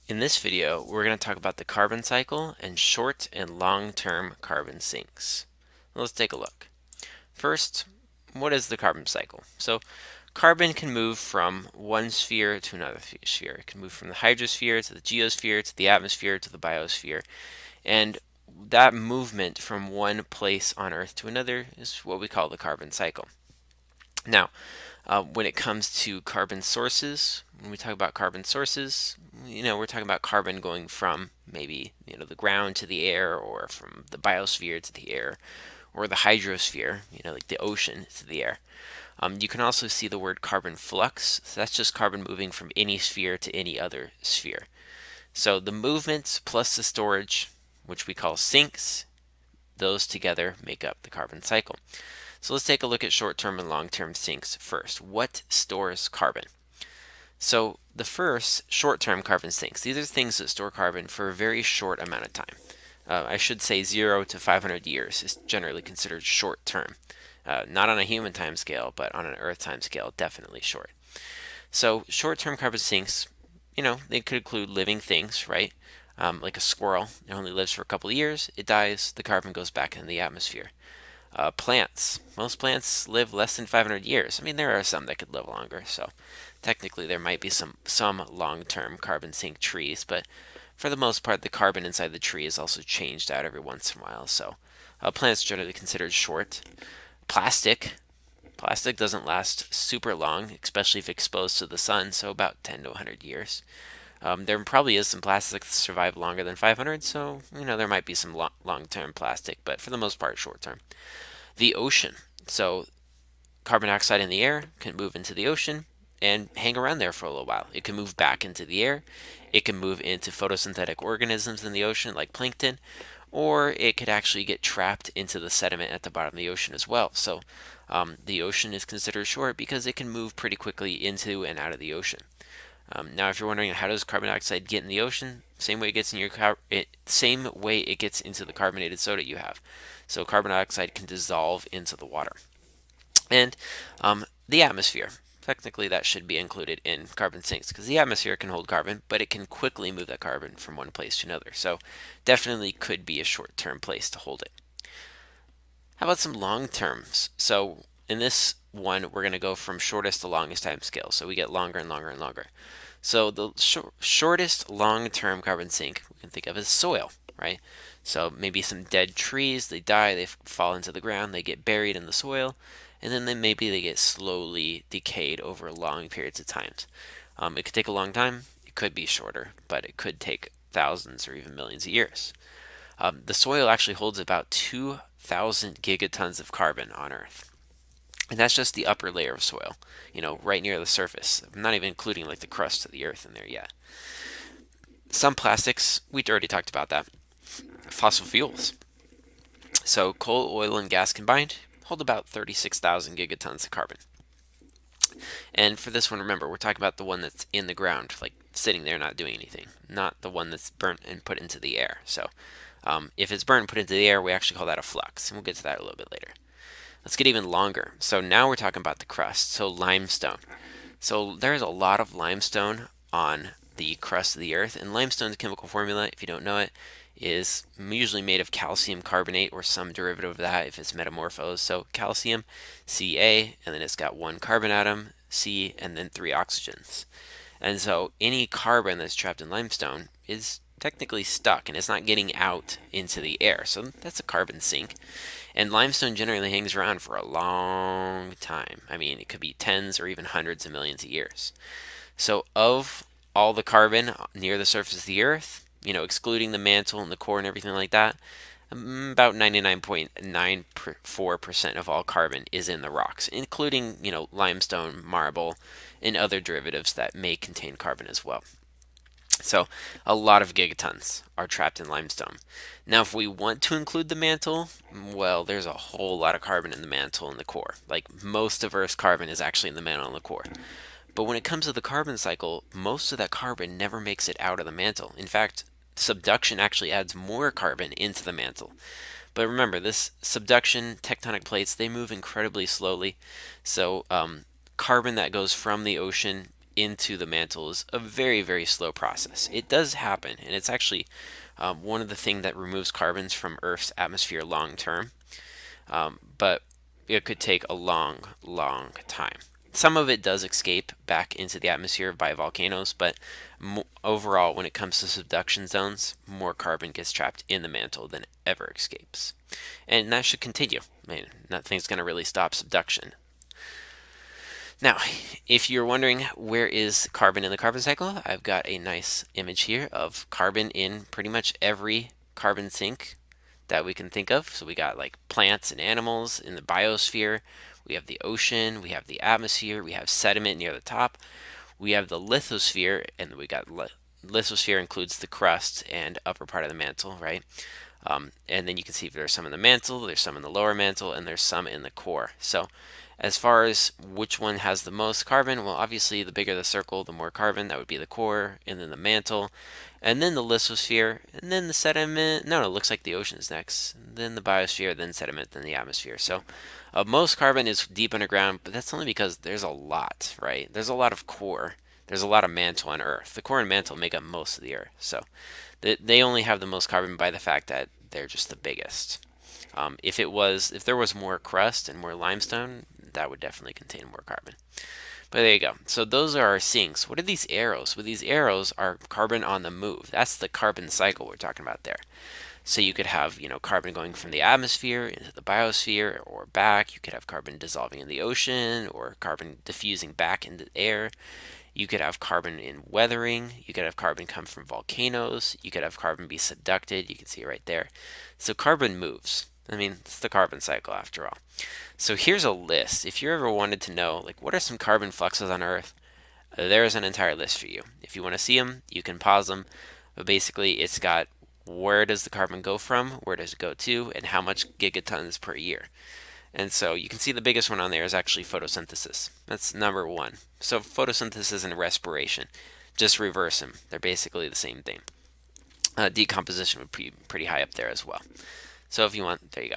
In this video, we're going to talk about the carbon cycle and short and long-term carbon sinks. Let's take a look. First, what is the carbon cycle? So, carbon can move from one sphere to another sphere. It can move from the hydrosphere to the geosphere to the atmosphere to the biosphere. And that movement from one place on Earth to another is what we call the carbon cycle. Now, when it comes to carbon sources, when we talk about carbon sources, we're talking about carbon going from maybe, the ground to the air, or from the biosphere to the air, or the hydrosphere, like the ocean to the air. You can also see the word carbon flux. So that's just carbon moving from any sphere to any other sphere. So the movements plus the storage, which we call sinks, those together make up the carbon cycle. So let's take a look at short-term and long-term sinks first. What stores carbon? So the first, short-term carbon sinks. These are things that store carbon for a very short amount of time. I should say 0 to 500 years is generally considered short-term. Not on a human time scale, but on an Earth time scale, definitely short. So short-term carbon sinks, they could include living things, right? Like a squirrel. It only lives for a couple of years. It dies. The carbon goes back into the atmosphere. Plants. Most plants live less than 500 years. I mean, there are some that could live longer, so technically there might be some long-term carbon sink trees, but for the most part, the carbon inside the tree is also changed out every once in a while, so plants generally considered short. Plastic. Plastic doesn't last super long, especially if exposed to the sun, so about 10 to 100 years. There probably is some plastic that survive longer than 500, so there might be some long-term plastic, but for the most part, short-term. The ocean. So carbon dioxide in the air can move into the ocean and hang around there for a little while. It can move back into the air. It can move into photosynthetic organisms in the ocean like plankton, or it could actually get trapped into the sediment at the bottom of the ocean as well. So the ocean is considered short because it can move pretty quickly into and out of the ocean. Now, if you're wondering how does carbon dioxide get in the ocean, same way it gets in same way it gets into the carbonated soda you have. So carbon dioxide can dissolve into the water. And the atmosphere. Technically, that should be included in carbon sinks because the atmosphere can hold carbon, but it can quickly move that carbon from one place to another. So definitely could be a short-term place to hold it. How about some long terms? So in this one, we're going to go from shortest to longest time scale. So we get longer and longer and longer. So the shortest long-term carbon sink we can think of as soil, right? So maybe some dead trees, they die, they fall into the ground, they get buried in the soil, and then maybe they get slowly decayed over long periods of time. It could take a long time, it could be shorter, but it could take thousands or even millions of years. The soil actually holds about 2,000 gigatons of carbon on Earth. And that's just the upper layer of soil, right near the surface. I'm not even including like the crust of the Earth in there yet. Some plastics, we already talked about that. Fossil fuels. So coal, oil, and gas combined hold about 36,000 gigatons of carbon. And for this one, remember, we're talking about the one that's in the ground, like sitting there not doing anything, not the one that's burnt and put into the air. So if it's burnt and put into the air, we actually call that a flux, and we'll get to that a little bit later. Let's get even longer. So now we're talking about the crust, so limestone. So there's a lot of limestone on the crust of the Earth, and limestone's chemical formula, if you don't know it, is usually made of calcium carbonate or some derivative of that if it's metamorphosed. So calcium, Ca, and then it's got one carbon atom, C, and then 3 oxygens. And so any carbon that's trapped in limestone is technically stuck and it's not getting out into the air. So that's a carbon sink. And limestone generally hangs around for a long time. I mean, it could be tens or even hundreds of millions of years. So of all the carbon near the surface of the Earth, excluding the mantle and the core and everything like that, about 99.94% of all carbon is in the rocks, including, limestone, marble, and other derivatives that may contain carbon as well. So a lot of gigatons are trapped in limestone. Now, if we want to include the mantle, well, there's a whole lot of carbon in the mantle and the core. Like most of Earth's carbon is actually in the mantle and the core. But when it comes to the carbon cycle, most of that carbon never makes it out of the mantle. In fact, subduction actually adds more carbon into the mantle. But remember, this subduction, tectonic plates, they move incredibly slowly. So carbon that goes from the ocean into the mantle is a very, very slow process. It does happen, and it's actually one of the things that removes carbons from Earth's atmosphere long term, but it could take a long, long time. Some of it does escape back into the atmosphere by volcanoes, but overall, when it comes to subduction zones, more carbon gets trapped in the mantle than ever escapes. And that should continue. I mean, nothing's going to really stop subduction. Now, if you're wondering where is carbon in the carbon cycle, I've got a nice image here of carbon in pretty much every carbon sink that we can think of. So we got like plants and animals in the biosphere, we have the ocean, we have the atmosphere, we have sediment near the top, we have the lithosphere, and we got lithosphere includes the crust and upper part of the mantle, right? And then you can see there's some in the mantle, there's some in the lower mantle, and there's some in the core. So as far as which one has the most carbon, well, obviously the bigger the circle, the more carbon. That would be the core, and then the mantle, and then the lithosphere, and then the sediment. No, it looks like the ocean's next. And then the biosphere, then sediment, then the atmosphere. So most carbon is deep underground, but that's only because there's a lot, right? There's a lot of core. There's a lot of mantle on Earth. The core and mantle make up most of the Earth. So they only have the most carbon by the fact that they're just the biggest. If there was more crust and more limestone, that would definitely contain more carbon. But there you go. So those are our sinks. What are these arrows? Well, these arrows are carbon on the move. That's the carbon cycle we're talking about there. So you could have, carbon going from the atmosphere into the biosphere or back. You could have carbon dissolving in the ocean or carbon diffusing back into the air. You could have carbon in weathering. You could have carbon come from volcanoes. You could have carbon be subducted. You can see it right there. So carbon moves. I mean, it's the carbon cycle after all. So here's a list. If you ever wanted to know, like, what are some carbon fluxes on Earth, there's an entire list for you. If you want to see them, you can pause them. But basically, it's got where does the carbon go from, where does it go to, and how much gigatons per year. And so you can see the biggest one on there is actually photosynthesis. That's number one. So photosynthesis and respiration, just reverse them. They're basically the same thing. Decomposition would be pretty high up there as well. So if you want, there you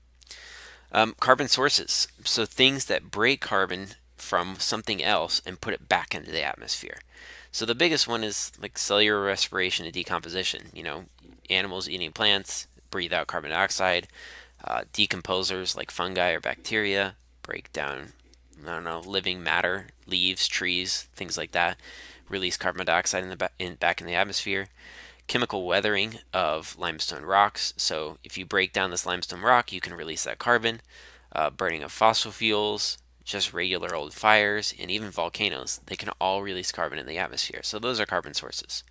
go. Carbon sources. So things that break carbon from something else and put it back into the atmosphere. So the biggest one is like cellular respiration and decomposition. Animals eating plants breathe out carbon dioxide. Decomposers like fungi or bacteria break down, living matter, leaves, trees, things like that, release carbon dioxide back in the atmosphere. Chemical weathering of limestone rocks. So if you break down this limestone rock, you can release that carbon. Burning of fossil fuels, just regular old fires, and even volcanoes, they can all release carbon in the atmosphere. So those are carbon sources.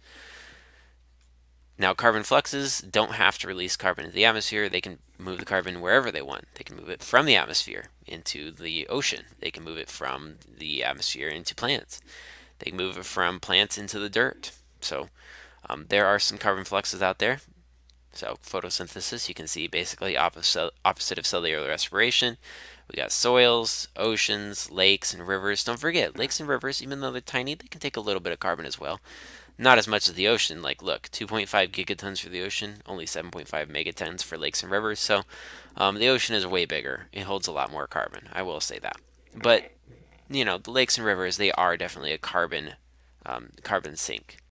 Now, carbon fluxes don't have to release carbon into the atmosphere. They can move the carbon wherever they want. They can move it from the atmosphere into the ocean. They can move it from the atmosphere into plants. They can move it from plants into the dirt. So there are some carbon fluxes out there. So photosynthesis, you can see basically opposite of cellular respiration. We got soils, oceans, lakes, and rivers. Don't forget, lakes and rivers, even though they're tiny, they can take a little bit of carbon as well. Not as much as the ocean. Like, look, 2.5 gigatons for the ocean, only 7.5 megatons for lakes and rivers. So the ocean is way bigger. It holds a lot more carbon. I will say that. But, the lakes and rivers, they are definitely a carbon sink.